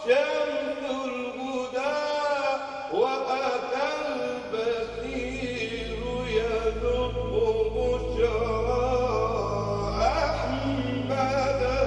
شمس الهدى وأتى البشير يدق بشرى أحمدا.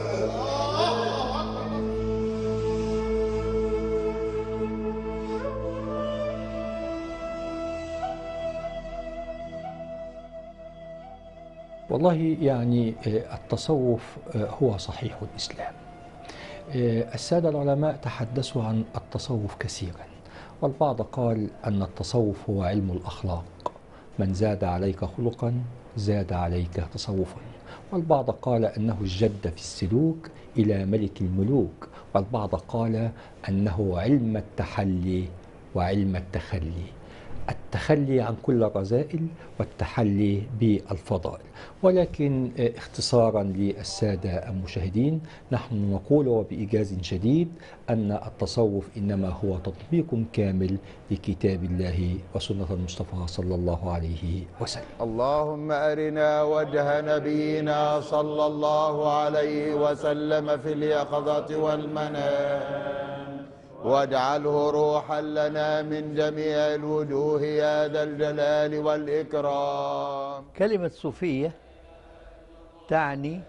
والله يعني التصوف هو صحيح الإسلام. السادة العلماء تحدثوا عن التصوف كثيرا، والبعض قال أن التصوف هو علم الأخلاق، من زاد عليك خلقا زاد عليك تصوفا، والبعض قال أنه الجد في السلوك إلى ملك الملوك، والبعض قال أنه علم التحلي وعلم التخلي، التخلي عن كل الرذائل والتحلي بالفضائل. ولكن اختصارا للسادة المشاهدين، نحن نقول وبإيجاز شديد أن التصوف إنما هو تطبيق كامل لكتاب الله وسنة المصطفى صلى الله عليه وسلم. اللهم أرنا وجه نبينا صلى الله عليه وسلم في اليقظة والمنام، واجعله روحا لنا من جميع الوجوه يا ذا الجلال والإكرام. كلمة صوفية تعني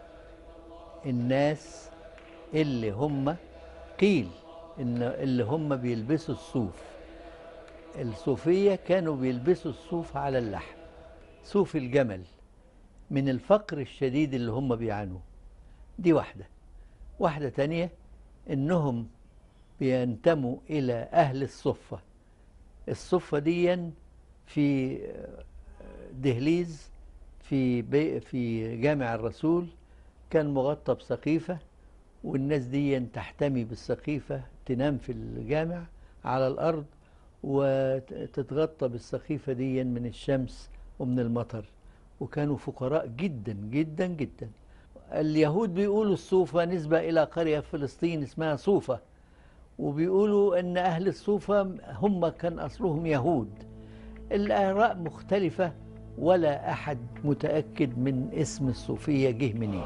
الناس اللي هم قيل إن اللي هم بيلبسوا الصوف. الصوفية كانوا بيلبسوا الصوف على اللحم، صوف الجمل، من الفقر الشديد اللي هم بيعانوه. دي واحدة تانية إنهم بينتموا إلى أهل الصفة. الصفة دي في دهليز في جامع الرسول كان مغطى بسقيفة، والناس دي تحتمي بالسقيفة، تنام في الجامع على الأرض وتتغطى بالسقيفة دي من الشمس ومن المطر، وكانوا فقراء جدا جدا جدا. اليهود بيقولوا الصوفة نسبة إلى قرية في فلسطين اسمها صوفة، وبيقولوا أن أهل الصوفة هم كان أصلهم يهود. الآراء مختلفة ولا أحد متأكد من اسم الصوفية جه منين.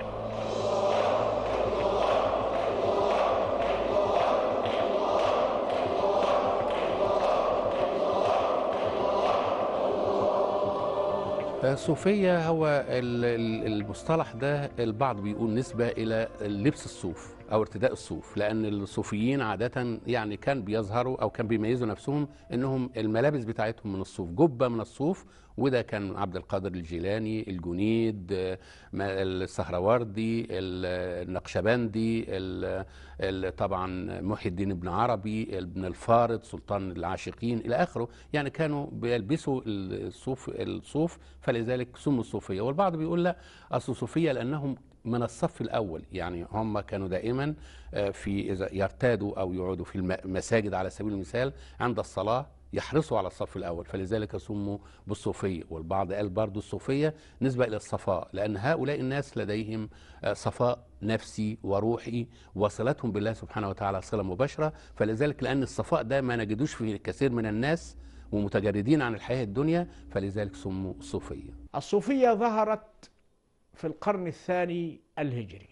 الصوفية هو المصطلح ده البعض بيقول نسبة إلى لبس الصوف أو ارتداء الصوف، لأن الصوفيين عادة يعني كان بيظهروا أو كان بيميزوا نفسهم إنهم الملابس بتاعتهم من الصوف، جبة من الصوف، وده كان عبد القادر الجيلاني، الجنيد، السهروردي، النقشبندي، طبعا محي الدين ابن عربي، ابن الفارض، سلطان العاشقين إلى آخره. يعني كانوا بيلبسوا الصوف فلذلك سموا الصوفية. والبعض بيقول لا، أصل الصوفية لأنهم من الصف الأول، يعني هم كانوا دائما إذا يرتادوا أو يقعدوا في المساجد على سبيل المثال عند الصلاة يحرصوا على الصف الأول، فلذلك سموا بالصوفية. والبعض قال برضو الصوفية نسبة إلى الصفاء، لأن هؤلاء الناس لديهم صفاء نفسي وروحي، وصلتهم بالله سبحانه وتعالى صلة مباشرة، فلذلك لأن الصفاء ده ما نجدوش في كثير من الناس ومتجردين عن الحياة الدنيا، فلذلك سموا الصوفية. الصوفية ظهرت في القرن الثاني الهجري،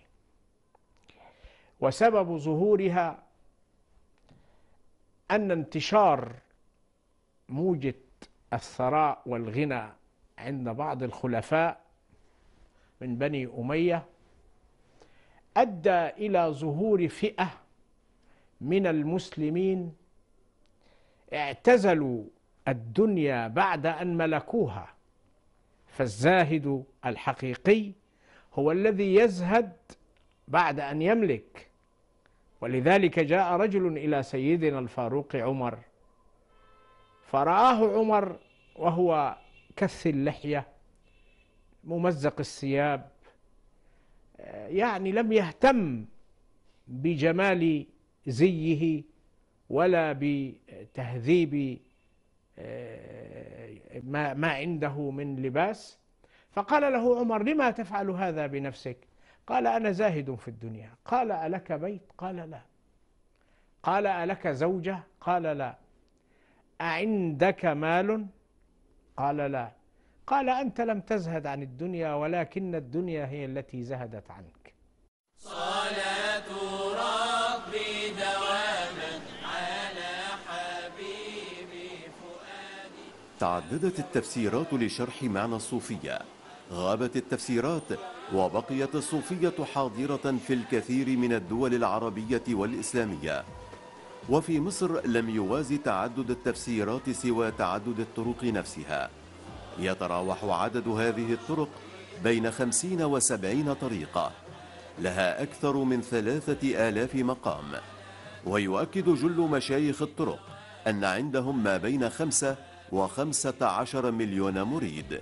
وسبب ظهورها أن انتشار موجة الثراء والغنى عند بعض الخلفاء من بني أمية أدى إلى ظهور فئة من المسلمين اعتزلوا الدنيا بعد أن ملكوها. فالزاهد الحقيقي هو الذي يزهد بعد أن يملك. ولذلك جاء رجل إلى سيدنا الفاروق عمر، فرآه عمر وهو كث اللحية ممزق الثياب، يعني لم يهتم بجمال زيه ولا بتهذيب ما عنده من لباس. فقال له عمر: لما تفعل هذا بنفسك؟ قال: أنا زاهد في الدنيا. قال: ألك بيت؟ قال: لا. قال: ألك زوجة؟ قال: لا. أعندك مال؟ قال: لا. قال: أنت لم تزهد عن الدنيا، ولكن الدنيا هي التي زهدت عنك. صلاة ربي تعددت التفسيرات لشرح معنى الصوفية، غابت التفسيرات وبقيت الصوفية حاضرة في الكثير من الدول العربية والإسلامية. وفي مصر لم يوازي تعدد التفسيرات سوى تعدد الطرق نفسها، يتراوح عدد هذه الطرق بين 50 و70 طريقة لها أكثر من 3000 مقام. ويؤكد جل مشايخ الطرق أن عندهم ما بين 5 و15 مليون مريد.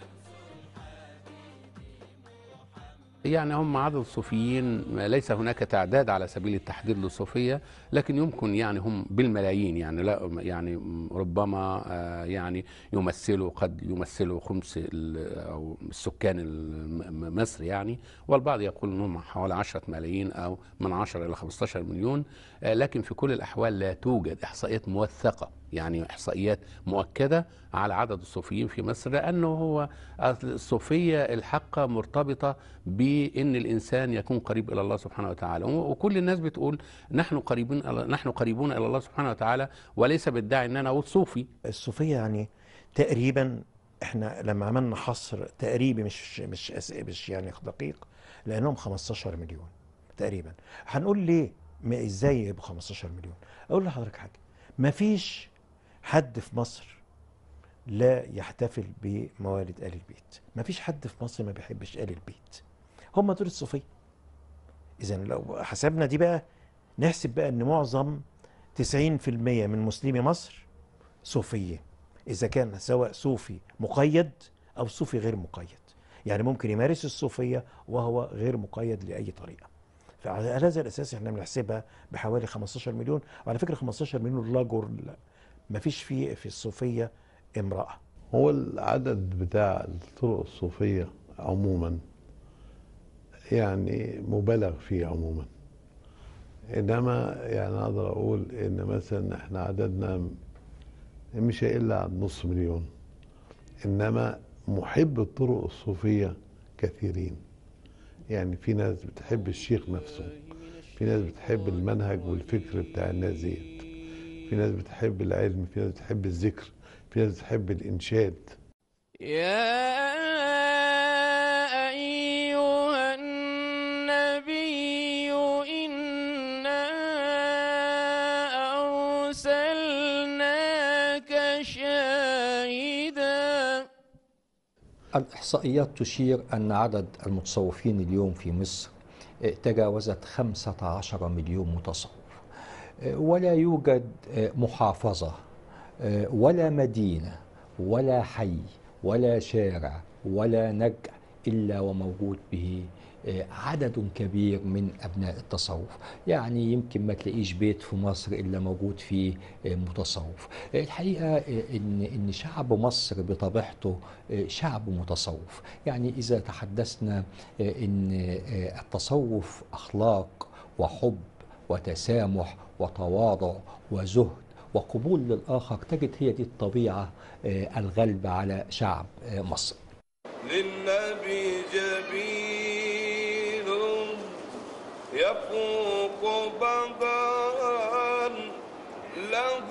يعني هم عدد الصوفيين ليس هناك تعداد على سبيل التحديد للصوفية، لكن يمكن يعني هم بالملايين، يعني لا يعني ربما يعني قد يمثلوا خمس أو السكان مصر يعني، والبعض يقول انهم حوالي 10 ملايين او من 10 الى 15 مليون. لكن في كل الاحوال لا توجد احصائيات موثقة، يعني احصائيات مؤكدة على عدد الصوفيين في مصر، لانه هو الصوفية الحقة مرتبطة بان الانسان يكون قريب الى الله سبحانه وتعالى، وكل الناس بتقول نحن قريبون الى الله سبحانه وتعالى، وليس بالداعي ان انا اقول صوفي. الصوفية يعني تقريبا احنا لما عملنا حصر تقريبي مش يعني دقيق، لانهم 15 مليون تقريبا. هنقول ليه ازاي يبقوا 15 مليون؟ اقول لحضرتك حاجه، مفيش حد في مصر لا يحتفل بموالد آل البيت، مفيش حد في مصر ما بيحبش آل البيت، هم دول الصوفية. إذا لو حسبنا دي بقى، نحسب بقى إن معظم 90% من مسلمي مصر صوفية، إذا كان سواء صوفي مقيد أو صوفي غير مقيد، يعني ممكن يمارس الصوفية وهو غير مقيد لأي طريقة. فعلى هذا الأساس احنا بنحسبها بحوالي 15 مليون. وعلى فكرة 15 مليون رجل، مفيش في الصوفية امرأة. هو العدد بتاع الطرق الصوفية عموما يعني مبالغ فيه عموما، انما يعني اقدر اقول ان مثلا احنا عددنا مش هيقل عن نص مليون، انما محب الطرق الصوفية كثيرين. يعني في ناس بتحب الشيخ نفسه، في ناس بتحب المنهج والفكر بتاع الناس ديت، في ناس بتحب العلم، في ناس بتحب الذكر، في ناس بتحب الإنشاد. يا أيها النبي إنا أرسلناك شاهدا. الإحصائيات تشير أن عدد المتصوفين اليوم في مصر تجاوزت 15 مليون متصوف، ولا يوجد محافظة ولا مدينة ولا حي ولا شارع ولا نجع إلا وموجود به عدد كبير من أبناء التصوف. يعني يمكن ما تلاقيش بيت في مصر إلا موجود فيه متصوف. الحقيقة إن شعب مصر بطبيعته شعب متصوف. يعني إذا تحدثنا إن التصوف أخلاق وحب وتسامح وتواضع وزهد وقبول للآخر، تجد هي دي الطبيعة الغالبة على شعب مصر. للنبي جميل يفوق بدرا له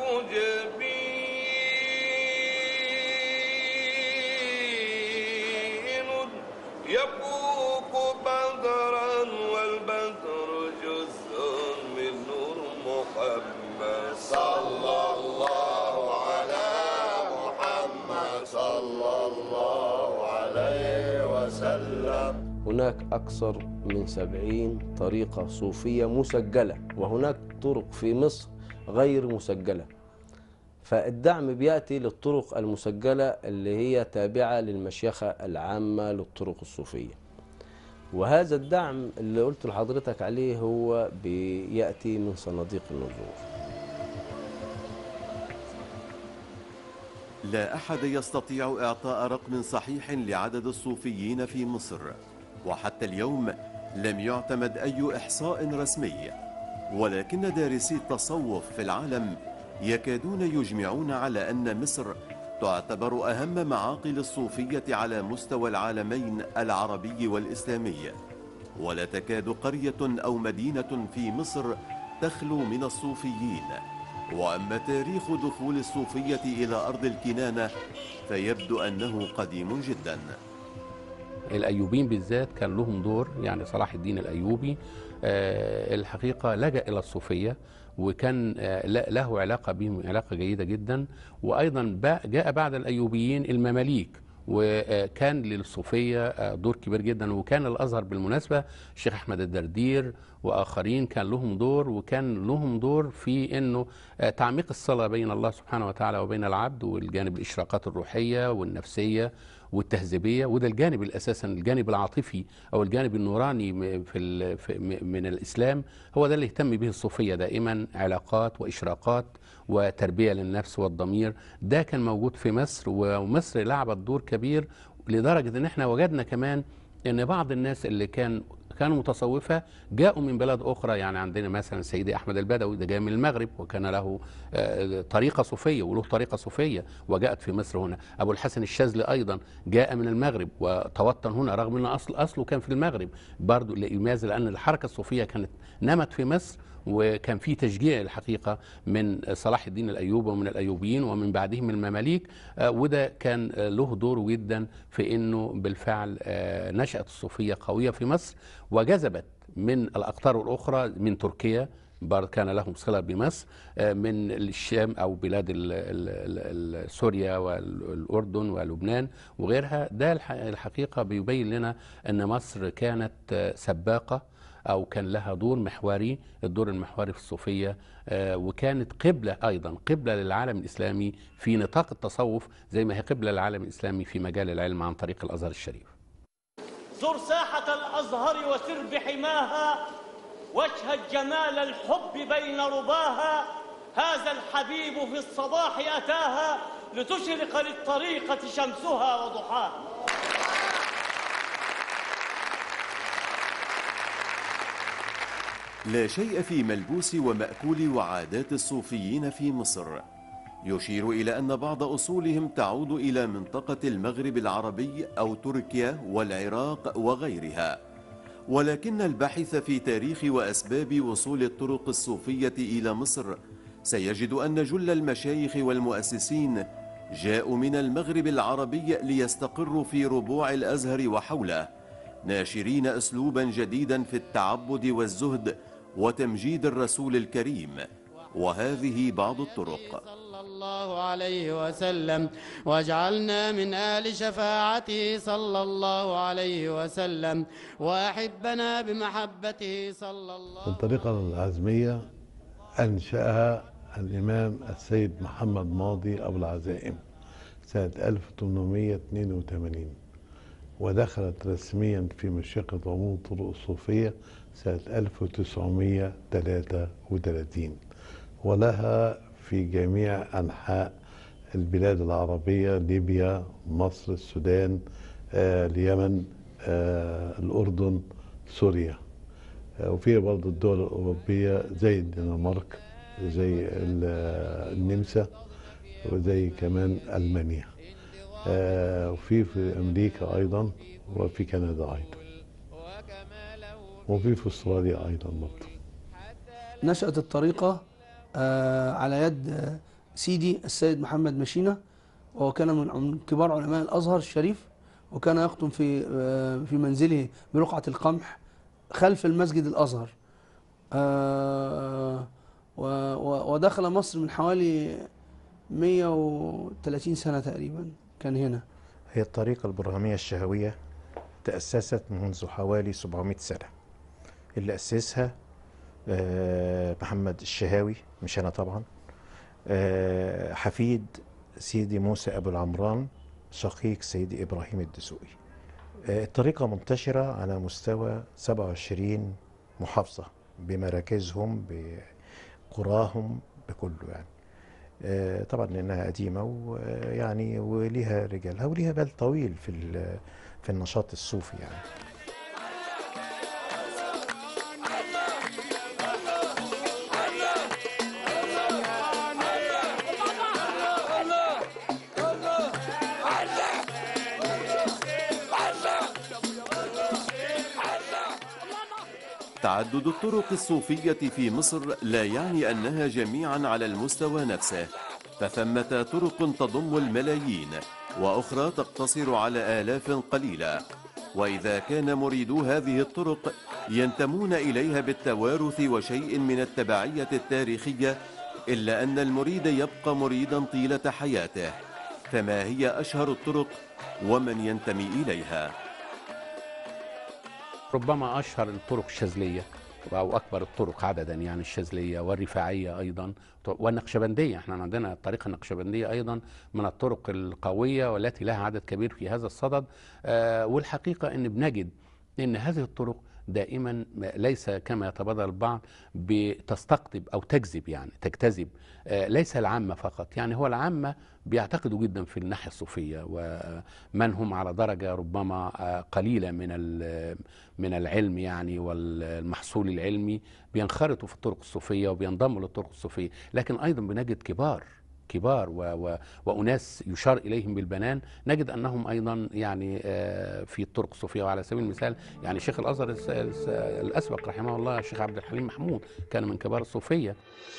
جبين يفوق بدرا والبدر جزء من نور محمد صلى الله على محمد صلى الله عليه وسلم. هناك أكثر من 70 طريقة صوفية مسجلة، وهناك طرق في مصر غير مسجلة. فالدعم بيأتي للطرق المسجلة اللي هي تابعة للمشيخة العامة للطرق الصوفية، وهذا الدعم اللي قلت لحضرتك عليه هو بيأتي من صناديق النذور. لا أحد يستطيع إعطاء رقم صحيح لعدد الصوفيين في مصر، وحتى اليوم لم يعتمد أي إحصاء رسمي، ولكن دارسي التصوف في العالم يكادون يجمعون على أن مصر تعتبر أهم معاقل الصوفية على مستوى العالمين العربي والإسلامي، ولا تكاد قرية أو مدينة في مصر تخلو من الصوفيين، وأما تاريخ دخول الصوفية إلى أرض الكنانة فيبدو أنه قديم جدا. الأيوبيين بالذات كان لهم دور، يعني صلاح الدين الأيوبي الحقيقة لجأ إلى الصوفية، وكان له علاقة بهم علاقة جيدة جدا. وأيضا جاء بعد الأيوبيين المماليك، وكان للصوفية دور كبير جدا. وكان الأزهر بالمناسبة الشيخ أحمد الدردير وآخرين كان لهم دور، وكان لهم دور في أنه تعميق الصلة بين الله سبحانه وتعالى وبين العبد، والجانب الإشراقات الروحية والنفسية والتهذيبية. وده الجانب الأساسا، الجانب العاطفي أو الجانب النوراني من الإسلام، هو ده اللي اهتم به الصوفية دائما، علاقات وإشراقات وتربية للنفس والضمير. ده كان موجود في مصر، ومصر لعبت دور كبير، لدرجة ان احنا وجدنا كمان ان بعض الناس اللي كانوا متصوفة جاءوا من بلاد أخرى. يعني عندنا مثلا سيدي أحمد البدوي، ده جاء من المغرب وكان له طريقة صوفية وله طريقة صوفية وجاءت في مصر هنا. أبو الحسن الشاذلي أيضا جاء من المغرب وتوطن هنا، رغم أن أصله كان في المغرب برضه. لماذا؟ لأن الحركة الصوفية كانت نمت في مصر، وكان في تشجيع الحقيقة من صلاح الدين الأيوبي ومن الأيوبيين ومن بعدهم المماليك. وده كان له دور جدا في أنه بالفعل نشأت الصوفية قوية في مصر، وجذبت من الأقطار الأخرى، من تركيا كان لهم صلة بمصر، من الشام أو بلاد سوريا والأردن ولبنان وغيرها. ده الحقيقة بيبين لنا أن مصر كانت سباقة، أو كان لها دور محوري، الدور المحوري في الصوفية. وكانت قبلة أيضا، قبلة للعالم الإسلامي في نطاق التصوف، زي ما هي قبلة للعالم الإسلامي في مجال العلم عن طريق الأزهر الشريف. زر ساحة الأزهر وسر بحماها، واشهد جمال الحب بين رباها. هذا الحبيب في الصباح أتاها، لتشرق للطريقة شمسها وضحاها. لا شيء في ملبوس ومأكول وعادات الصوفيين في مصر يشير إلى أن بعض أصولهم تعود إلى منطقة المغرب العربي أو تركيا والعراق وغيرها، ولكن الباحث في تاريخ وأسباب وصول الطرق الصوفية إلى مصر سيجد أن جل المشايخ والمؤسسين جاءوا من المغرب العربي ليستقروا في ربوع الأزهر وحوله، ناشرين أسلوبا جديدا في التعبد والزهد وتمجيد الرسول الكريم. وهذه بعض الطرق. صلى الله عليه وسلم، واجعلنا من آل شفاعته صلى الله عليه وسلم، وأحبنا بمحبته صلى الله. الطريقة العزمية أنشأها الإمام السيد محمد ماضي أبو العزائم سنة 1882، ودخلت رسميا في مشيخة عموم الطرق الصوفية سنة 1933، ولها في جميع أنحاء البلاد العربية، ليبيا، مصر، السودان، اليمن، الأردن، سوريا، وفيها برضو الدول الأوروبية زي الدنمارك، زي النمسا، وزي كمان ألمانيا، وفي أمريكا أيضا، وفي كندا أيضا، وفي أستراليا أيضا برضو. نشأت الطريقة على يد سيدي السيد محمد مشينة، وهو كان من كبار علماء الأزهر الشريف، وكان يخطب في منزله برقعة القمح خلف المسجد الأزهر. ودخل مصر من حوالي 130 سنة تقريبا كان هنا. هي الطريقة البرهامية الشهوية تأسست منذ حوالي 700 سنة. اللي أسسها محمد الشهاوي، مش أنا طبعا، حفيد سيدي موسى أبو العمران شقيق سيدي إبراهيم الدسوقي. الطريقة منتشرة على مستوى 27 محافظة بمراكزهم بقراهم بكله يعني. طبعا لأنها قديمة ويعني وليها رجالها وليها بال طويل في النشاط الصوفي يعني. تعدد الطرق الصوفية في مصر لا يعني أنها جميعا على المستوى نفسه، فثمة طرق تضم الملايين وأخرى تقتصر على آلاف قليلة، وإذا كان مريدو هذه الطرق ينتمون إليها بالتوارث وشيء من التبعية التاريخية، إلا أن المريد يبقى مريدا طيلة حياته. فما هي أشهر الطرق ومن ينتمي إليها؟ ربما أشهر الطرق الشاذلية أو أكبر الطرق عددا، يعني الشاذلية والرفاعية أيضا والنقشبندية. احنا عندنا الطريقة النقشبندية أيضا من الطرق القوية والتي لها عدد كبير في هذا الصدد. والحقيقة أن بنجد أن هذه الطرق دائما ليس كما يتبادر البعض بتستقطب أو تجذب، يعني تجتذب ليس العامة فقط. يعني هو العامة بيعتقدوا جدا في الناحية الصوفية، ومن هم على درجة ربما قليلة من العلم يعني والمحصول العلمي بينخرطوا في الطرق الصوفية وبينضموا للطرق الصوفية. لكن أيضا بنجد كبار وأناس يشار إليهم بالبنان، نجد أنهم أيضا يعني في الطرق الصوفية. وعلى سبيل المثال يعني شيخ الأزهر الأسبق رحمه الله الشيخ عبد الحليم محمود كان من كبار الصوفية.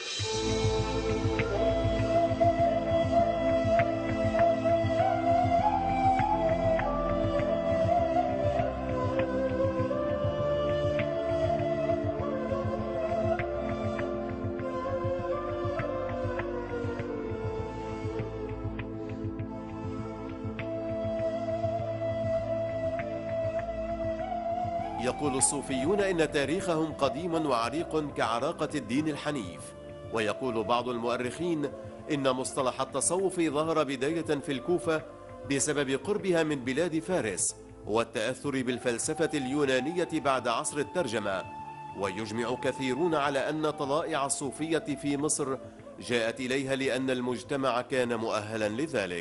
يقول الصوفيون إن تاريخهم قديم وعريق كعراقة الدين الحنيف، ويقول بعض المؤرخين إن مصطلح التصوف ظهر بداية في الكوفة بسبب قربها من بلاد فارس والتأثر بالفلسفة اليونانية بعد عصر الترجمة. ويجمع كثيرون على أن طلائع الصوفية في مصر جاءت إليها لأن المجتمع كان مؤهلا لذلك.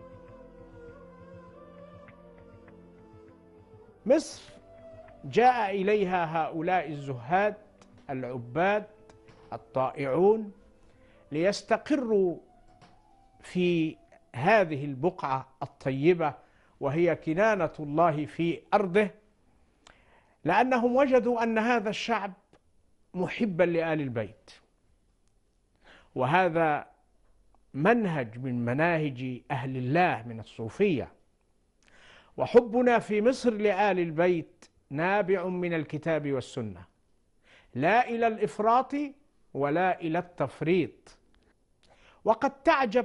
مصر جاء إليها هؤلاء الزهاد العباد الطائعون ليستقروا في هذه البقعة الطيبة وهي كنانة الله في أرضه، لأنهم وجدوا أن هذا الشعب محبا لآل البيت، وهذا منهج من مناهج أهل الله من الصوفية. وحبنا في مصر لآل البيت نابع من الكتاب والسنة، لا إلى الإفراط ولا إلى التفريط. وقد تعجب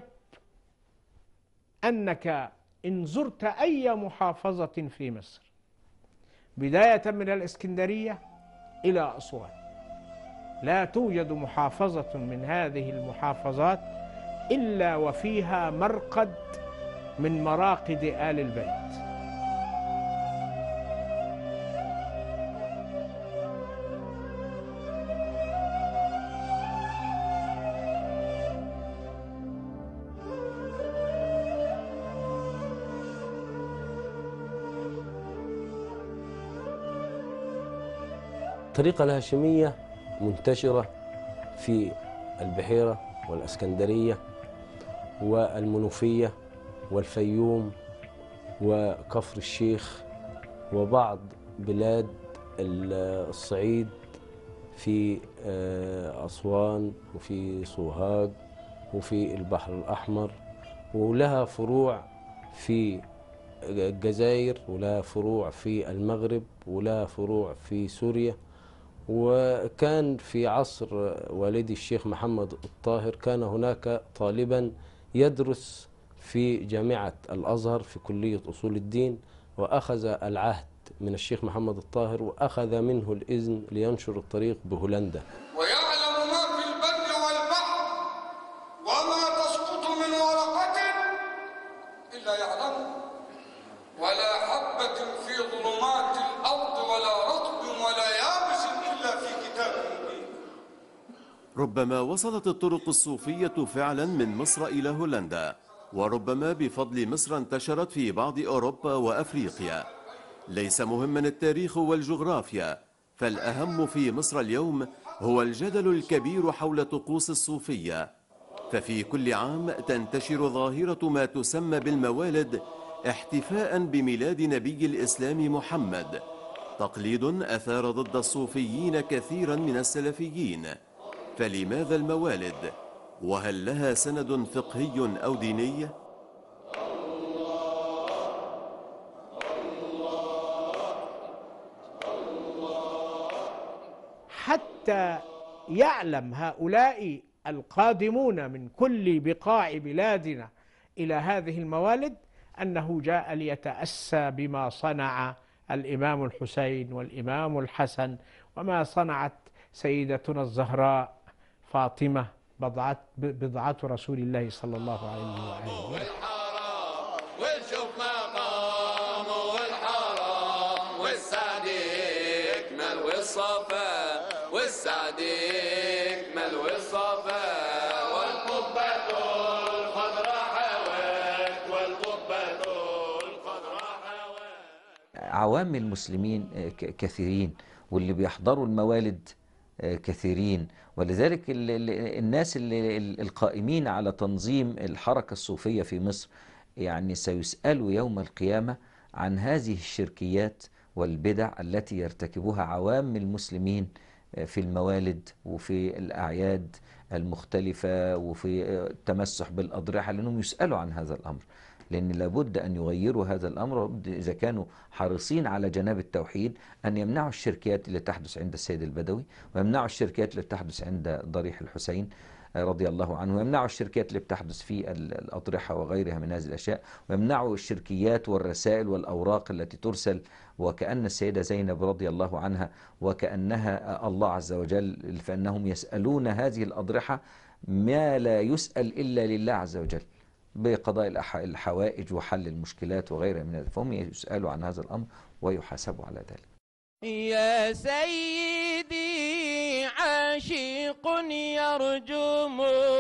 أنك إن زرت أي محافظة في مصر بداية من الإسكندرية إلى أسوان، لا توجد محافظة من هذه المحافظات إلا وفيها مرقد من مراقد آل البيت. الطريقة الهاشمية منتشرة في البحيرة والأسكندرية والمنوفية والفيوم وكفر الشيخ وبعض بلاد الصعيد في أسوان وفي سوهاج وفي البحر الأحمر، ولها فروع في الجزائر ولها فروع في المغرب ولها فروع في سوريا. وكان في عصر والدي الشيخ محمد الطاهر كان هناك طالبا يدرس في جامعة الأزهر في كلية أصول الدين، وأخذ العهد من الشيخ محمد الطاهر وأخذ منه الإذن لينشر الطريق بهولندا. ويعلم ما في البر والبحر وما تسقط من ورقة إلا يعلمه، ولا حبة في ظلمات الأرض ولا رطب ولا يابس إلا في كتاب مبين. ربما وصلت الطرق الصوفية فعلا من مصر إلى هولندا، وربما بفضل مصر انتشرت في بعض أوروبا وأفريقيا. ليس مهما التاريخ والجغرافيا، فالأهم في مصر اليوم هو الجدل الكبير حول طقوس الصوفية. ففي كل عام تنتشر ظاهرة ما تسمى بالموالد، احتفاء بميلاد نبي الإسلام محمد، تقليد أثار ضد الصوفيين كثيرا من السلفيين، فلماذا الموالد؟ وهل لها سند فقهي أو ديني؟ حتى يعلم هؤلاء القادمون من كل بقاع بلادنا إلى هذه الموالد أنه جاء ليتأسى بما صنع الإمام الحسين والإمام الحسن، وما صنعت سيدتنا الزهراء فاطمة بضعة رسول الله صلى الله عليه وآله. ونشوف مقامه والحرام والسعد يكمل والصفا، والسعد يكمل والصفا، والقبة الخضراء حوت، والقبة الخضراء حوت. عوام المسلمين كثيرين، واللي بيحضروا الموالد كثيرين، ولذلك الناس القائمين على تنظيم الحركة الصوفية في مصر يعني سيسألوا يوم القيامة عن هذه الشركيات والبدع التي يرتكبها عوام المسلمين في الموالد وفي الأعياد المختلفة وفي التمسح بالأضرحة، لأنهم يسألوا عن هذا الأمر، لأن لابد أن يغيروا هذا الأمر إذا كانوا حريصين على جناب التوحيد، أن يمنعوا الشركيات اللي تحدث عند السيد البدوي، ويمنعوا الشركيات اللي تحدث عند ضريح الحسين رضي الله عنه، ويمنعوا الشركيات اللي بتحدث في الأضرحة وغيرها من هذه الأشياء، ويمنعوا الشركيات والرسائل والأوراق التي ترسل وكأن السيدة زينب رضي الله عنها وكأنها الله عز وجل، فإنهم يسألون هذه الأضرحة ما لا يسأل إلا لله عز وجل بقضاء الحوائج وحل المشكلات وغيرها من هذا، فهم يسألوا عن هذا الأمر ويحاسبوا على ذلك. يا سيدي عاشق يرجم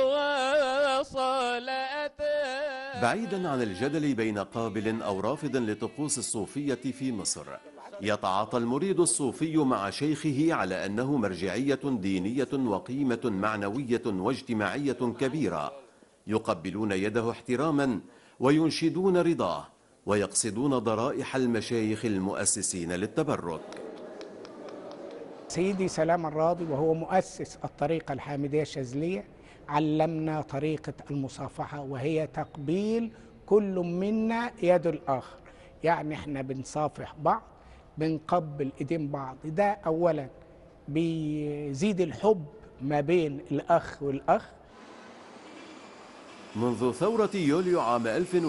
وصلاته. بعيدا عن الجدل بين قابل أو رافض لطقوس الصوفية في مصر، يتعاطى المريد الصوفي مع شيخه على أنه مرجعية دينية وقيمة معنوية واجتماعية كبيرة، يقبلون يده احتراما وينشدون رضاه ويقصدون ضرائح المشايخ المؤسسين للتبرك. سيدي سلام الراضي وهو مؤسس الطريقة الحامدية الشاذلية علمنا طريقة المصافحة، وهي تقبيل كل منا يد الآخر، يعني احنا بنصافح بعض، بنقبل ايدين بعض، ده أولا بيزيد الحب ما بين الأخ والأخ. منذ ثورة يوليو عام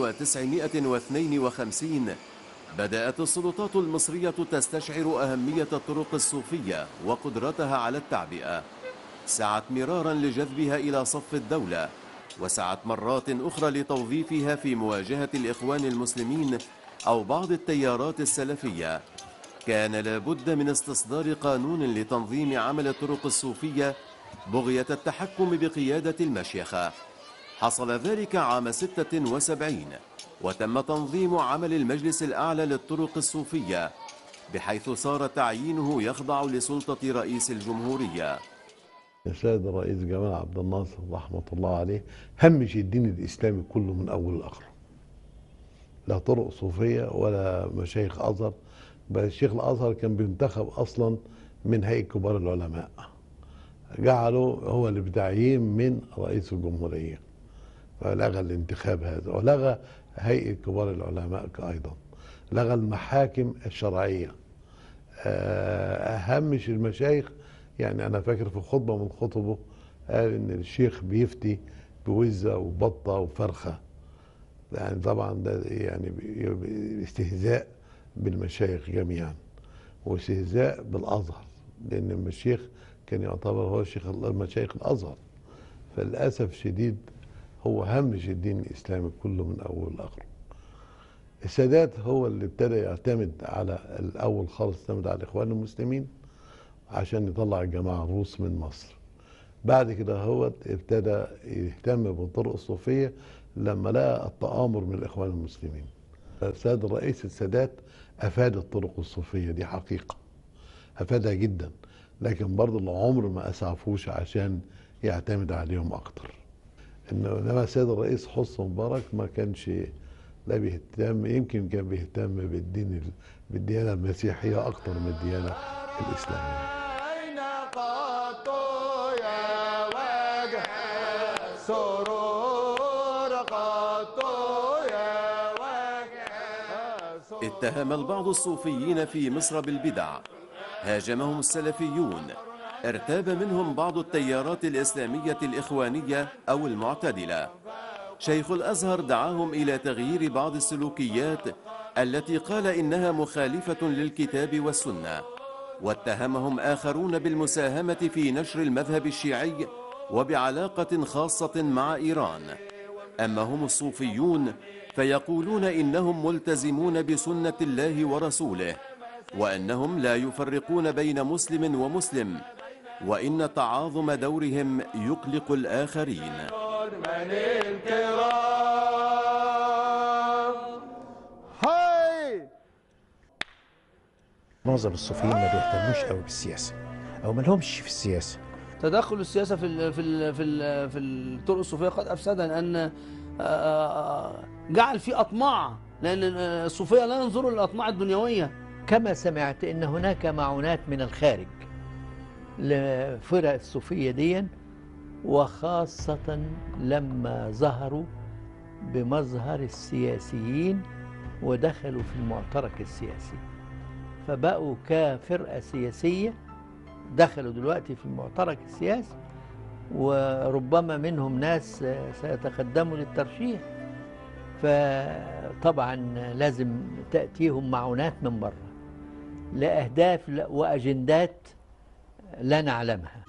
1952 بدأت السلطات المصرية تستشعر أهمية الطرق الصوفية وقدرتها على التعبئة، سعت مرارا لجذبها إلى صف الدولة، وسعت مرات أخرى لتوظيفها في مواجهة الإخوان المسلمين أو بعض التيارات السلفية. كان لابد من استصدار قانون لتنظيم عمل الطرق الصوفية بغية التحكم بقيادة المشيخة. حصل ذلك عام 76، وتم تنظيم عمل المجلس الأعلى للطرق الصوفية، بحيث صار تعيينه يخضع لسلطة رئيس الجمهورية. السيد الرئيس جمال عبد الناصر رحمة الله عليه همش الدين الإسلامي كله من أول لآخره، لا طرق صوفية ولا مشايخ أزهر، بل الشيخ الأزهر كان بينتخب أصلا من هيئة كبار العلماء، جعله هو اللي بتعيين من رئيس الجمهورية، فلغى الانتخاب هذا، ولغى هيئة كبار العلماء أيضا، لغى المحاكم الشرعية، أهمش المشايخ. يعني أنا فاكر في خطبة من خطبه قال إن الشيخ بيفتي بوزة وبطة وفرخة، يعني طبعا ده يعني استهزاء بالمشايخ جميعا واستهزاء بالأزهر، لأن المشيخ كان يعتبر هو شيخ المشايخ الأزهر، فللأسف الشديد هو همش الدين الإسلامي كله من أول لآخره. السادات هو اللي ابتدى يعتمد على الأول خالص، اعتمد على الإخوان المسلمين عشان يطلع الجماعة الروس من مصر. بعد كده هو ابتدى يهتم بالطرق الصوفية لما لقى التآمر من الإخوان المسلمين. السيد الرئيس السادات أفاد الطرق الصوفية دي حقيقة، أفادها جدا، لكن برضه العمر ما أسعفوش عشان يعتمد عليهم أكتر. إنما السيد الرئيس حسني مبارك ما كانش لا بيهتم، يمكن كان بيهتم بالديانة المسيحية أكتر من الديانة الإسلامية. اتهم البعض الصوفيين في مصر بالبدع، هاجمهم السلفيون، ارتاب منهم بعض التيارات الإسلامية الإخوانية أو المعتدلة. شيخ الأزهر دعاهم إلى تغيير بعض السلوكيات التي قال إنها مخالفة للكتاب والسنة، واتهمهم آخرون بالمساهمة في نشر المذهب الشيعي وبعلاقة خاصة مع إيران. أما هم الصوفيون فيقولون إنهم ملتزمون بسنة الله ورسوله، وأنهم لا يفرقون بين مسلم ومسلم، وإن تعاظم دورهم يقلق الآخرين. معظم الصوفيين ما بيهتموش قوي بالسياسة أو ما لهمش في السياسة. تدخل السياسة في الطرق الصوفية قد أفسدها، لأن جعل في أطماع، لأن الصوفية لا ينظروا للأطماع الدنيوية. كما سمعت إن هناك معونات من الخارج لفرق الصوفية دي، وخاصة لما ظهروا بمظهر السياسيين ودخلوا في المعترك السياسي، فبقوا كفرقة سياسية دخلوا دلوقتي في المعترك السياسي، وربما منهم ناس سيتقدموا للترشيح، فطبعا لازم تأتيهم معونات من بره لأهداف وأجندات لا نعلمها.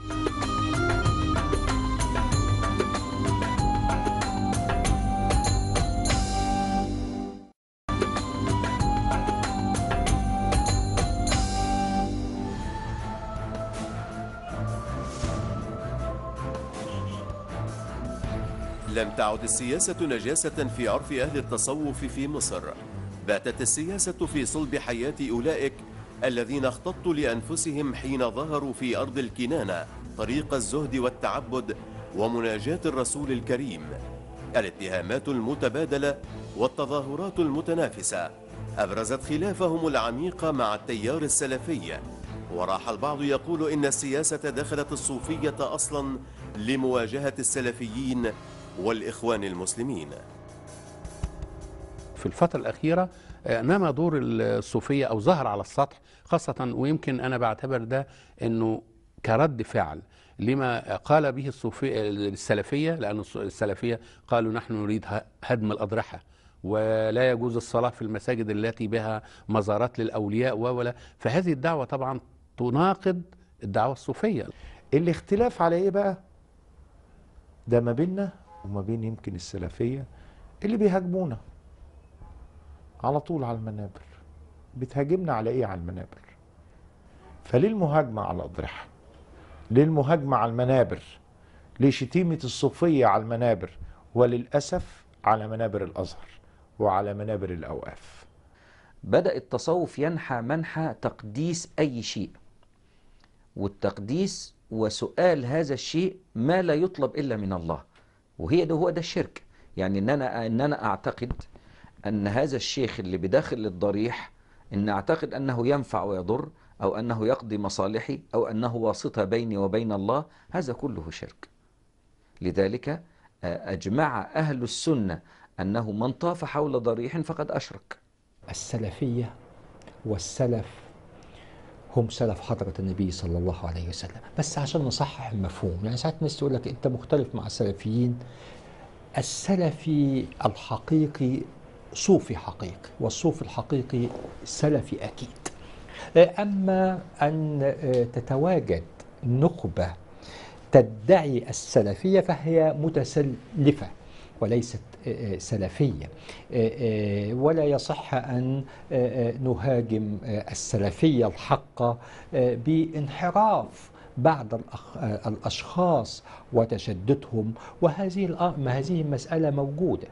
لم تعد السياسة نجاسة في عرف أهل التصوف في مصر، باتت السياسة في صلب حياة أولئك الذين اختطوا لأنفسهم حين ظهروا في أرض الكنانة طريق الزهد والتعبد ومناجاة الرسول الكريم. الاتهامات المتبادلة والتظاهرات المتنافسة أبرزت خلافهم العميق مع التيار السلفي، وراح البعض يقول إن السياسة دخلت الصوفية أصلا لمواجهة السلفيين والإخوان المسلمين. في الفترة الأخيرة نما دور الصوفية أو ظهر على السطح خاصة، ويمكن أنا بعتبر ده أنه كرد فعل لما قال به السلفية، لأن السلفية قالوا نحن نريد هدم الأضرحة ولا يجوز الصلاة في المساجد التي بها مزارات للأولياء ولا، فهذه الدعوة طبعا تناقض الدعوة الصوفية. الاختلاف على إيه بقى؟ ده ما بيننا وما بين يمكن السلفية اللي بيهاجمونا على طول على المنابر. بتهاجمنا على ايه على المنابر؟ فليه المهاجمة على الأضرحة؟ ليه المهاجمة على المنابر؟ ليه شتيمة الصوفية على المنابر؟ وللأسف على منابر الأزهر وعلى منابر الأوقاف. بدأ التصوف ينحى منحى تقديس أي شيء، والتقديس وسؤال هذا الشيء ما لا يطلب إلا من الله، هو ده الشرك. يعني إن أنا أعتقد أن هذا الشيخ اللي بداخل الضريح إن أعتقد أنه ينفع ويضر، أو أنه يقضي مصالحي، أو أنه واسطة بيني وبين الله، هذا كله شرك. لذلك أجمع أهل السنة أنه من طاف حول ضريح فقد أشرك. السلفية والسلف هم سلف حضرة النبي صلى الله عليه وسلم، بس عشان نصحح المفهوم. يعني ساعات الناس تقول لك أنت مختلف مع السلفيين. السلفي الحقيقي صوفي حقيقي، والصوفي الحقيقي سلفي أكيد. أما أن تتواجد نخبة تدعي السلفية فهي متسلفة وليست سلفية، ولا يصح أن نهاجم السلفية الحقة بانحراف بعض الأشخاص وتشددهم، وهذه مسألة موجودة.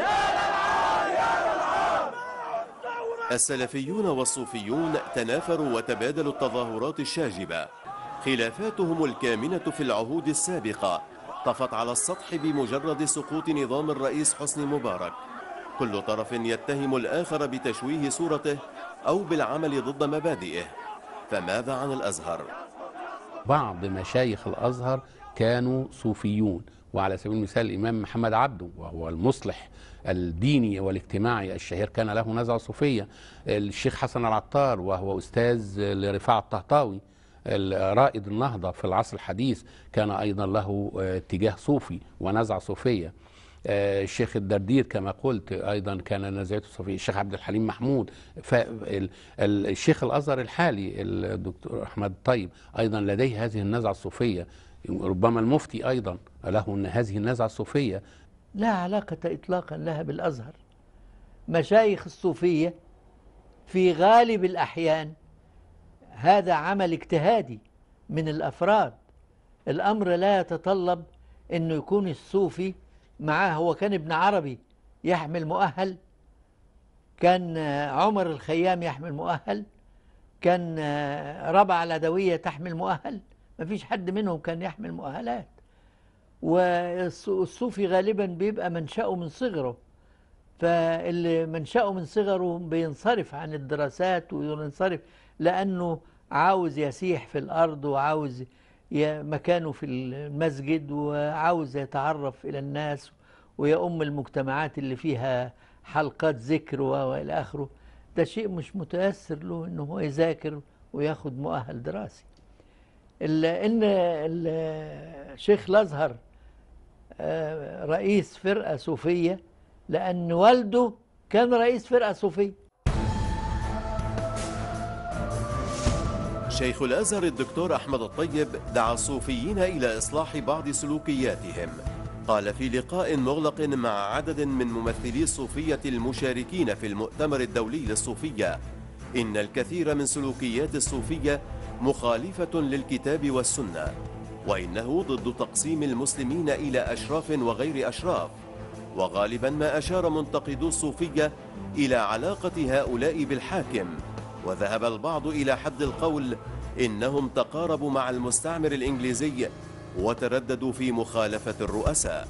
السلفيون والصوفيون تنافروا وتبادلوا التظاهرات الشاجبة. خلافاتهم الكامنة في العهود السابقة طفت على السطح بمجرد سقوط نظام الرئيس حسني مبارك. كل طرف يتهم الآخر بتشويه صورته أو بالعمل ضد مبادئه. فماذا عن الأزهر؟ بعض مشايخ الأزهر كانوا صوفيون، وعلى سبيل المثال الإمام محمد عبده وهو المصلح الديني والاجتماعي الشهير كان له نزعة صوفية. الشيخ حسن العطار وهو أستاذ لرفاعة الطهطاوي رائد النهضة في العصر الحديث كان أيضا له اتجاه صوفي ونزعة صوفية. الشيخ الدردير كما قلت أيضا كان نزعته صوفية. الشيخ عبد الحليم محمود. الشيخ الأزهر الحالي الدكتور أحمد طيب أيضا لديه هذه النزعة الصوفية. ربما المفتي أيضا له هذه النزعة الصوفية. لا علاقة إطلاقا لها بالأزهر. مشايخ الصوفية في غالب الأحيان هذا عمل اجتهادي من الأفراد. الأمر لا يتطلب أنه يكون الصوفي معاه. هو كان ابن عربي يحمل مؤهل، كان عمر الخيام يحمل مؤهل، كان ربع العدوية تحمل مؤهل، ما فيش حد منهم كان يحمل مؤهلات. والصوفي غالبا بيبقى منشأه من صغره، فاللي منشأه من صغره بينصرف عن الدراسات وينصرف لأنه عاوز يسيح في الأرض وعاوز مكانه في المسجد وعاوز يتعرف إلى الناس ويؤم المجتمعات اللي فيها حلقات ذكر وإلى آخره. ده شيء مش متيسر له إنه هو يذاكر وياخد مؤهل دراسي. إن الشيخ الأزهر رئيس فرقة صوفية لأن والده كان رئيس فرقة صوفية. شيخ الأزهر الدكتور أحمد الطيب دعا الصوفيين إلى إصلاح بعض سلوكياتهم. قال في لقاء مغلق مع عدد من ممثلي الصوفية المشاركين في المؤتمر الدولي للصوفية إن الكثير من سلوكيات الصوفية مخالفة للكتاب والسنة، وإنه ضد تقسيم المسلمين إلى أشراف وغير أشراف. وغالبا ما أشار منتقدو الصوفية إلى علاقة هؤلاء بالحاكم، وذهب البعض إلى حد القول إنهم تقاربوا مع المستعمر الإنجليزي وترددوا في مخالفة الرؤساء.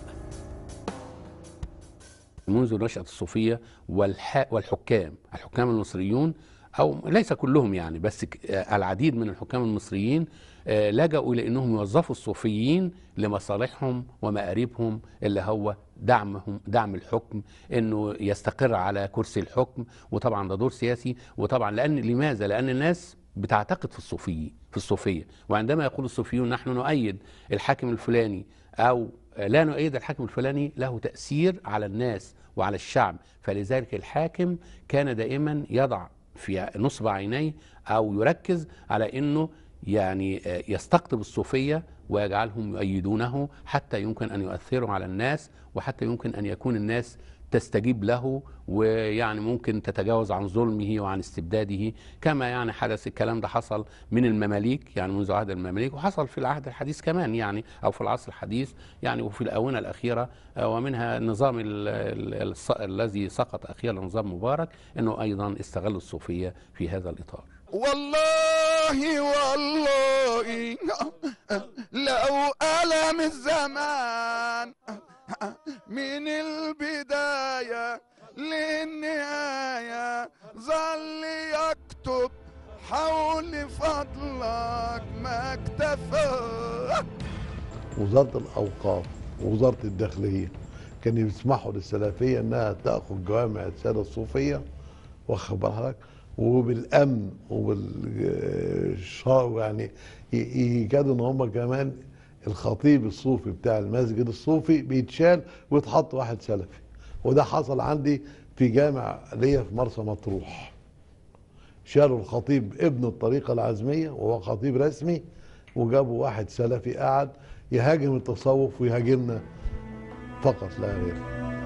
منذ نشأة الصوفية الحكام المصريون، أو ليس كلهم يعني، بس العديد من الحكام المصريين لجأوا إلى أنهم يوظفوا الصوفيين لمصالحهم ومآربهم، اللي هو دعم الحكم، أنه يستقر على كرسي الحكم. وطبعا ده دور سياسي. وطبعا لماذا؟ لأن الناس بتعتقد في الصوفية، وعندما يقول الصوفيون نحن نؤيد الحاكم الفلاني أو لا نؤيد الحاكم الفلاني، له تأثير على الناس وعلى الشعب. فلذلك الحاكم كان دائما يضع في نصب عينيه أو يركز على أنه يعني يستقطب الصوفية ويجعلهم يؤيدونه حتى يمكن أن يؤثروا على الناس، وحتى يمكن أن يكون الناس تستجيب له، ويعني ممكن تتجاوز عن ظلمه وعن استبداده، كما يعني حدث الكلام ده حصل من المماليك يعني منذ عهد المماليك، وحصل في العهد الحديث كمان يعني، أو في العصر الحديث يعني، وفي الآونة الأخيرة، ومنها النظام الذي سقط أخيرا نظام مبارك، أنه أيضا استغل الصوفية في هذا الإطار. والله والله لو ألم الزمان من البداية للنهاية ظل يكتب حول فضلك ما اكتفى. وزارة الأوقاف ووزارة الداخلية كانوا يسمحوا للسلفية انها تاخذ جوامع السادة الصوفية، واخد بالك، وبالامن وبالشرع، يعني يكادوا ان هم كمان الخطيب الصوفي بتاع المسجد الصوفي بيتشال ويتحط واحد سلفي. وده حصل عندي في جامع ليا في مرسى مطروح، شالوا الخطيب ابن الطريقة العزمية وهو خطيب رسمي، وجابوا واحد سلفي قاعد يهاجم التصوف ويهاجمنا فقط لا غير.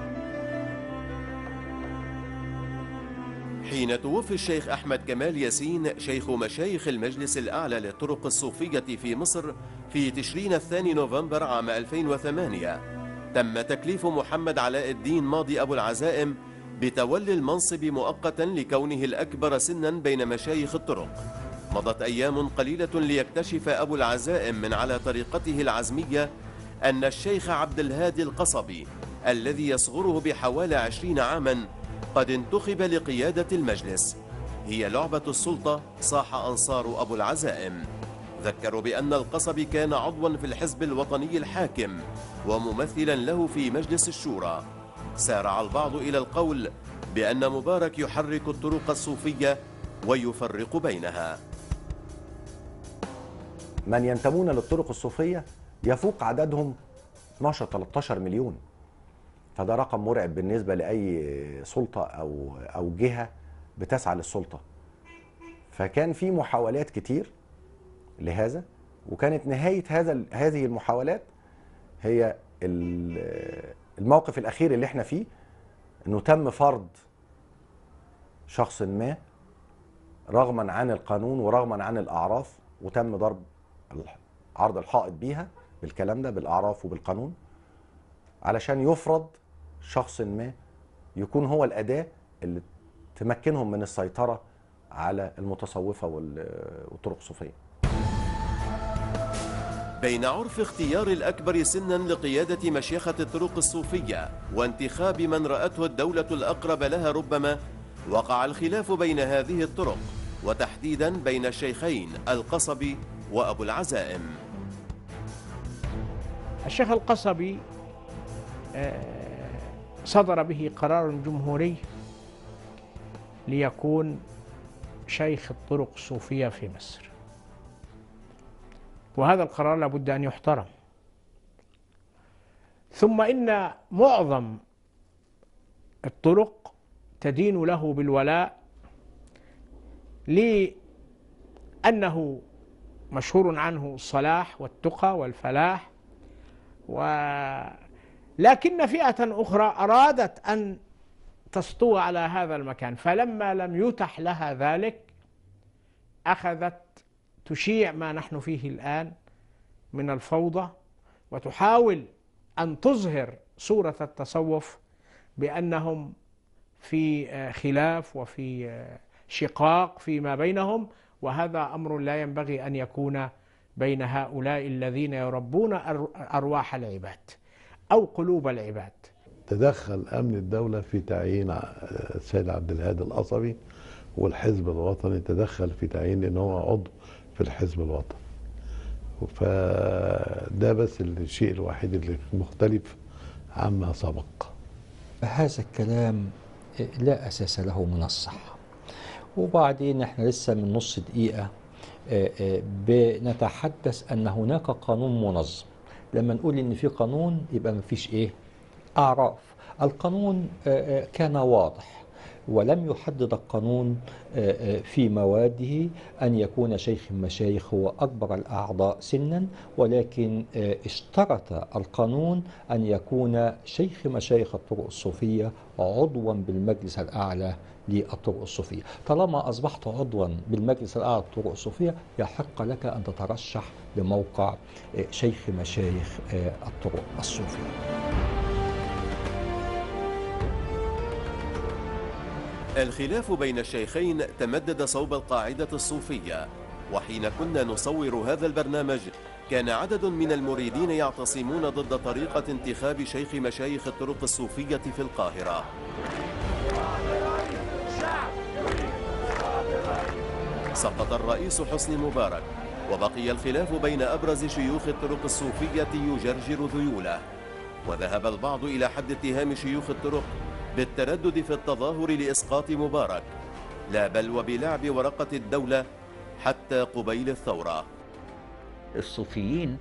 حين توفي الشيخ أحمد كمال ياسين شيخ مشايخ المجلس الأعلى للطرق الصوفية في مصر في تشرين 2 نوفمبر عام 2008، تم تكليف محمد علاء الدين ماضي أبو العزائم بتولي المنصب مؤقتا لكونه الأكبر سنا بين مشايخ الطرق. مضت أيام قليلة ليكتشف أبو العزائم من على طريقته العزمية أن الشيخ عبد الهادي القصبي الذي يصغره بحوالي 20 عاما قد انتخب لقيادة المجلس. هي لعبة السلطة، صاح أنصار أبو العزائم. ذكروا بأن القصبي كان عضوا في الحزب الوطني الحاكم وممثلا له في مجلس الشورى. سارع البعض إلى القول بأن مبارك يحرك الطرق الصوفية ويفرق بينها. من ينتمون للطرق الصوفية يفوق عددهم 12-13 مليون، فده رقم مرعب بالنسبة لأي سلطة أو جهة بتسعى للسلطة. فكان في محاولات كتير لهذا، وكانت نهاية هذه المحاولات هي الموقف الأخير اللي احنا فيه، انه تم فرض شخص ما رغما عن القانون ورغما عن الأعراف، وتم ضرب عرض الحائط بيها بالكلام ده بالأعراف وبالقانون، علشان يفرض شخص ما يكون هو الأداة اللي تمكنهم من السيطرة على المتصوفة والطرق الصوفية. بين عرف اختيار الأكبر سنا لقيادة مشيخة الطرق الصوفية وانتخاب من رأته الدولة الأقرب لها، ربما وقع الخلاف بين هذه الطرق، وتحديدا بين الشيخين القصبي وأبو العزائم. الشيخ القصبي صدر به قرار جمهوري ليكون شيخ الطرق الصوفية في مصر، وهذا القرار لابد أن يحترم. ثم إن معظم الطرق تدين له بالولاء لأنه مشهور عنه الصلاح والتقى والفلاح، لكن فئة أخرى أرادت أن تسطو على هذا المكان، فلما لم يتح لها ذلك أخذت تشيع ما نحن فيه الآن من الفوضى، وتحاول أن تظهر صورة التصوف بأنهم في خلاف وفي شقاق فيما بينهم، وهذا أمر لا ينبغي أن يكون بين هؤلاء الذين يربون أرواح العباد أو قلوب العباد. تدخل أمن الدولة في تعيين السيد عبد الهادي القصبي، والحزب الوطني تدخل في تعيين ان هو عضو في الحزب الوطني. فده بس الشيء الوحيد اللي مختلف عما سبق. هذا الكلام لا أساس له من الصحة. وبعدين احنا لسه من نص دقيقة بنتحدث أن هناك قانون منظم. لما نقول إن في قانون يبقى مفيش أعراف. القانون كان واضح، ولم يحدد القانون في مواده أن يكون شيخ المشايخ هو أكبر الأعضاء سنا، ولكن اشترط القانون أن يكون شيخ مشايخ الطرق الصوفية عضوا بالمجلس الأعلى للطرق الصوفية. طالما أصبحت عضوا بالمجلس الأعلى للطرق الصوفية يحق لك أن تترشح لموقع شيخ مشايخ الطرق الصوفية. الخلاف بين الشيخين تمدد صوب القاعدة الصوفية، وحين كنا نصور هذا البرنامج كان عدد من المريدين يعتصمون ضد طريقة انتخاب شيخ مشايخ الطرق الصوفية في القاهرة. سقط الرئيس حسني مبارك، وبقي الخلاف بين أبرز شيوخ الطرق الصوفية يجرجر ذيوله، وذهب البعض إلى حد اتهام شيوخ الطرق بالتردد في التظاهر لإسقاط مبارك، لا بل وبلعب ورقة الدولة حتى قبيل الثورة. الصوفيين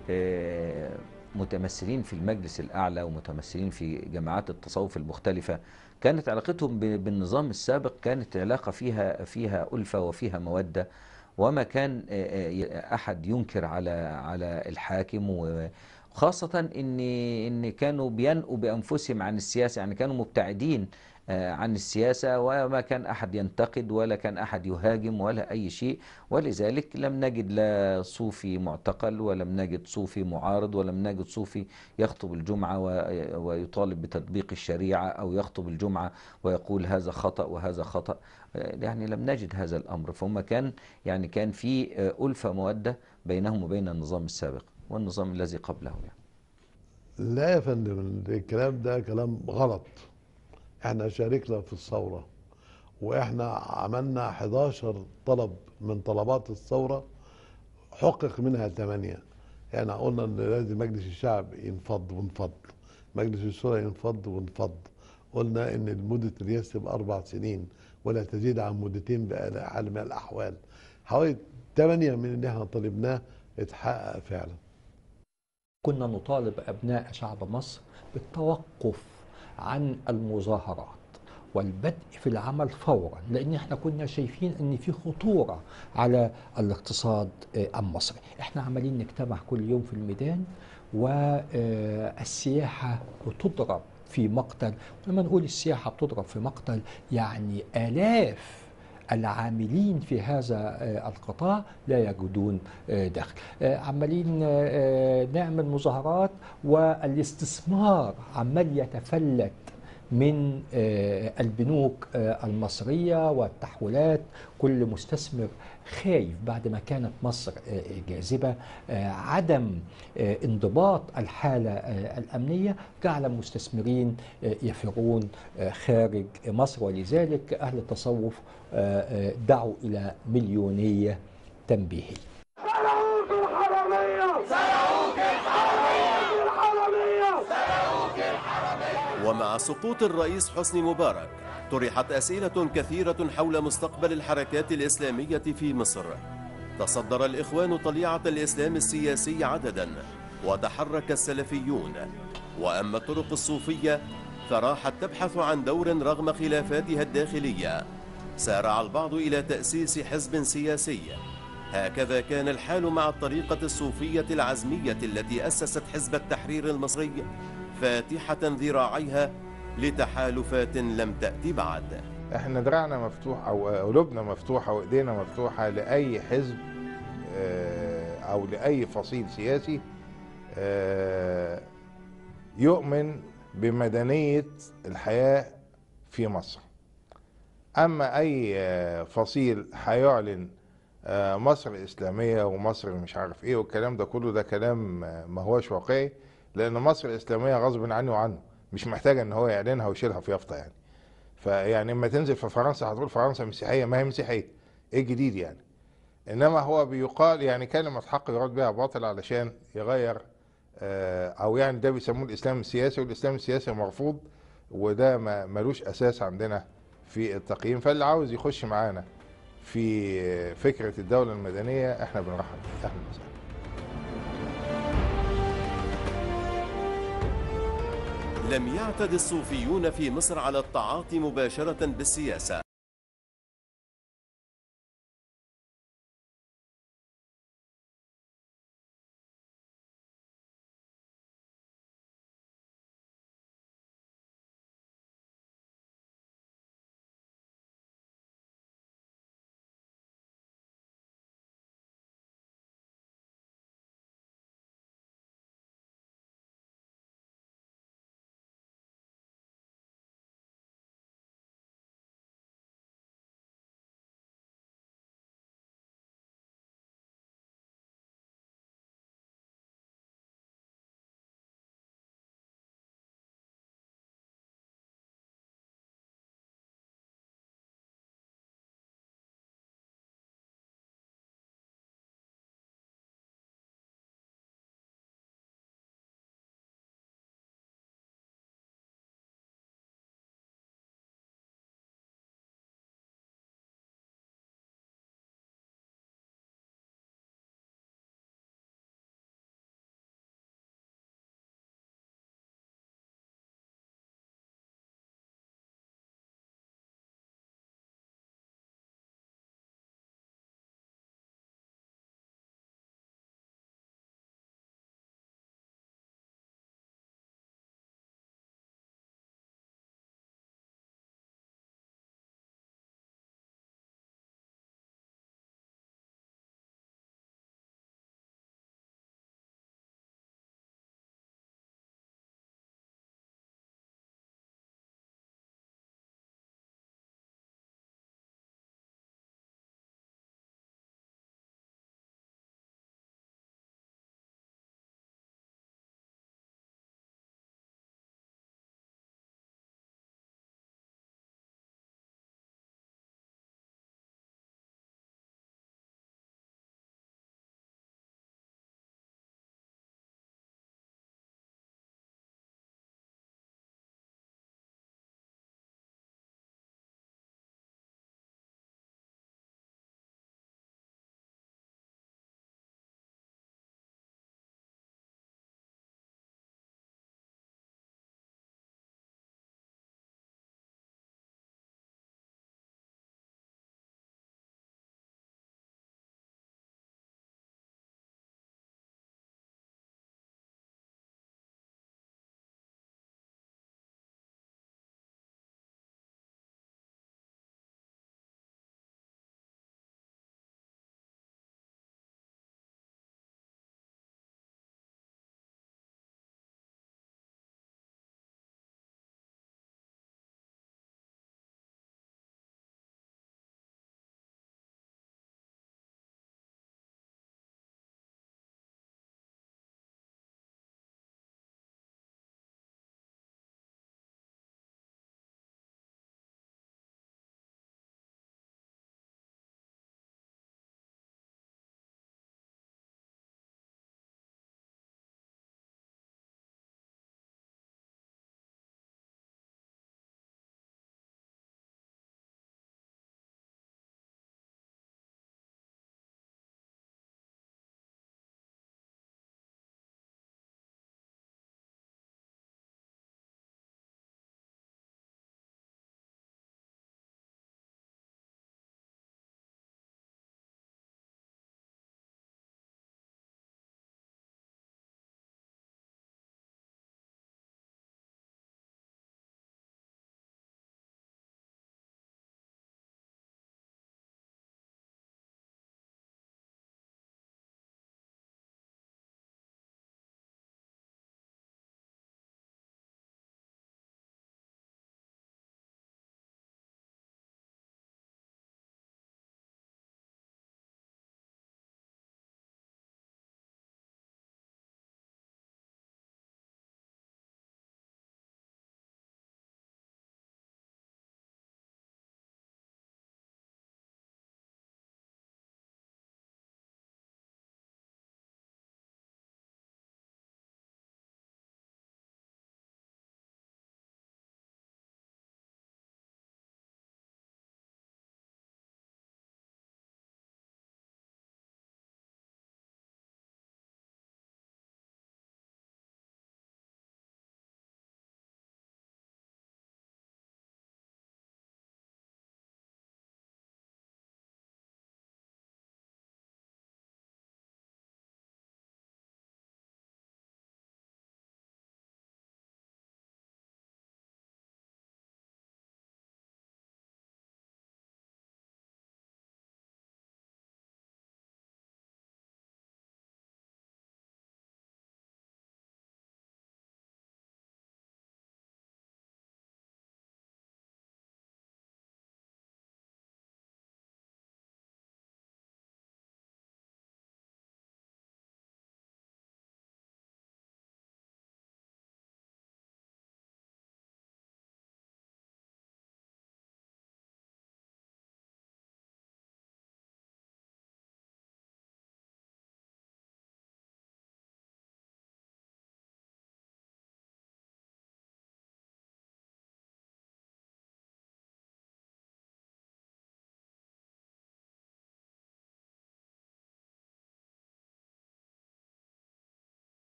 متمثلين في المجلس الأعلى ومتمثلين في جماعات التصوف المختلفة، كانت علاقتهم بالنظام السابق كانت علاقة فيها ألفة وفيها مودة، وما كان أحد ينكر على الحاكم، وخاصة إن كانوا بينقوا بأنفسهم عن السياسة، يعني كانوا مبتعدين عن السياسة، وما كان أحد ينتقد ولا كان أحد يهاجم ولا أي شيء. ولذلك لم نجد لا صوفي معتقل، ولم نجد صوفي معارض، ولم نجد صوفي يخطب الجمعة ويطالب بتطبيق الشريعة، أو يخطب الجمعة ويقول هذا خطأ وهذا خطأ. يعني لم نجد هذا الأمر. فهم كان في ألفة مودة بينهم وبين النظام السابق والنظام الذي قبله. لا يا فندم، الكلام ده كلام غلط. احنا شاركنا في الثورة، واحنا عملنا 11 طلب من طلبات الثورة حقق منها 8. يعني قلنا ان لازم مجلس الشعب ينفض ونفض، مجلس الشورى ينفض ونفض، قلنا ان مدة الرئاسة تبقى 4 سنين ولا تزيد عن مدتين بحال من الاحوال. حوالي 8 من اللي احنا طالبناه اتحقق فعلا. كنا نطالب أبناء شعب مصر بالتوقف عن المظاهرات والبدء في العمل فورا، لأن احنا كنا شايفين أن في خطورة على الاقتصاد المصري. احنا عمالين نجتمع كل يوم في الميدان، والسياحة بتضرب في مقتل. لما نقول السياحة بتضرب في مقتل يعني آلاف العاملين في هذا القطاع لا يجدون دخل. عمالين نعمل مظاهرات والاستثمار عمال يتفلت من البنوك المصرية والتحويلات. كل مستثمر خايف بعد ما كانت مصر جاذبة. عدم انضباط الحالة الأمنية جعل المستثمرين يفرون خارج مصر، ولذلك أهل التصوف دعوا إلى مليونية تنبيهية. سلعوك الحرمية، سلعوك الحرمية، سلعوك الحرمية. ومع سقوط الرئيس حسني مبارك طرحت أسئلة كثيرة حول مستقبل الحركات الإسلامية في مصر. تصدر الإخوان طليعة الإسلام السياسي عددا، وتحرك السلفيون. وأما الطرق الصوفية فراحت تبحث عن دور رغم خلافاتها الداخلية. سارع البعض إلى تأسيس حزب سياسي. هكذا كان الحال مع الطريقة الصوفية العزمية التي أسست حزب التحرير المصري، فاتحة ذراعيها لتحالفات لم تأتي بعد. احنا دراعنا مفتوح او قلوبنا مفتوحة وايدينا مفتوحة لأي حزب او لأي فصيل سياسي يؤمن بمدنية الحياة في مصر. اما اي فصيل هيعلن مصر الاسلامية ومصر مش عارف ايه والكلام ده كله، ده كلام ما هوش واقعي، لان مصر الاسلامية غصب عنه وعنه مش محتاجة ان هو يعلنها ويشيلها في يافطة يعني. فيعني اما تنزل في فرنسا هتقول فرنسا مسيحية، ما هي مسيحية، ايه الجديد يعني؟ انما هو بيقال يعني كلمة حق يراد بها باطل علشان يغير او يعني ده بيسموه الاسلام السياسي، والاسلام السياسي مرفوض وده ملوش اساس عندنا في التقييم. فاللي عاوز يخش معانا في فكرة الدولة المدنية احنا بنرحب بيه. اهلا وسهلا. لم يعتد الصوفيون في مصر على التعاطي مباشرة بالسياسة،